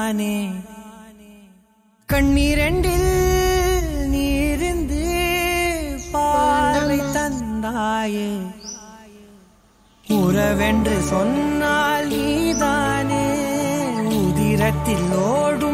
தானே கண்ணீரெண்டில் நீரிந்து பார்வை தந்தாயே உறவென்று சொன்னால் நீதானே உதிரத்தில் ஓடும்